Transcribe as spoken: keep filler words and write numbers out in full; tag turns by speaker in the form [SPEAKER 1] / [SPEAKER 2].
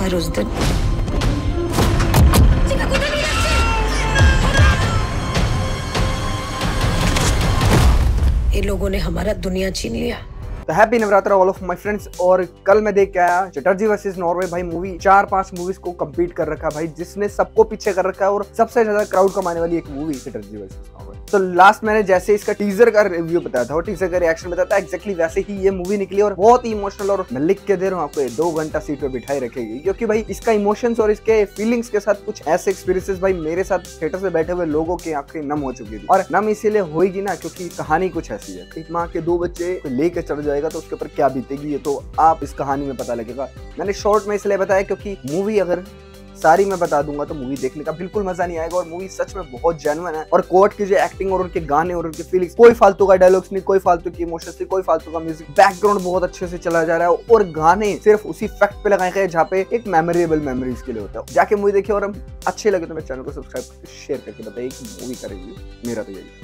[SPEAKER 1] पर उस दिन इन लोगों ने हमारा दुनिया छीन लिया।
[SPEAKER 2] तो happy Navratra all of my friends. और कल मैं देख के आया चटर्जी वर्सेस नॉर्वे। भाई मूवी चार पांच मूवीज को कंपीट कर रखा भाई, जिसने सबको पीछे कर रखा है और सबसे ज्यादा क्राउड कमाने वाली एक मूवी चटर्जी वर्सेस नॉर्वे। तो लास्ट मैंने जैसे इसका टीजर का रिव्यू बताया था और टीजर का रिएक्शन बताया था, एक्जैक्टली वैसे ही ये मूवी निकली और बहुत ही इमोशनल। और मैं लिख के दे रहा हूँ आपको, दो घंटा सीट पे बिठाई रखेगी, क्योंकि भाई इसका इमोशंस और इसके फीलिंग्स के साथ कुछ ऐसे एक्सपीरियंसेस भाई मेरे साथ थिएटर में बैठे हुए लोगों की आंखें नम हो चुकी थी। और नम इसीलिए होगी ना क्योंकि कहानी कुछ ऐसी है, एक माँ के दो बच्चे लेके चढ़ जाएगा तो उसके ऊपर क्या बीतेगी ये तो आप इस कहानी में पता लगेगा। मैंने शॉर्ट में इसलिए बताया क्योंकि मूवी अगर सारी मैं बता दूंगा तो मूवी देखने का बिल्कुल मजा नहीं आएगा। और मूवी सच में बहुत जेन्युइन है और कोर्ट की जो एक्टिंग और उनके गाने और उनके फीलिंग्स, कोई फालतू का डायलॉग्स नहीं, कोई फालतू की इमोशंस नहीं, कोई फालतू का म्यूजिक, बैकग्राउंड बहुत अच्छे से चला जा रहा है और गाने सिर्फ उसी फैक्ट पे लगाए गए जहाँ पे एक मेमोरेबल मेमोरीज के लिए होता है। जाके मूवी देखिए और हम अच्छे लगे तो मेरे चैनल को सब्सक्राइब करके शेयर करके बताइए कि मूवी का रिव्यू मेरा तो यही।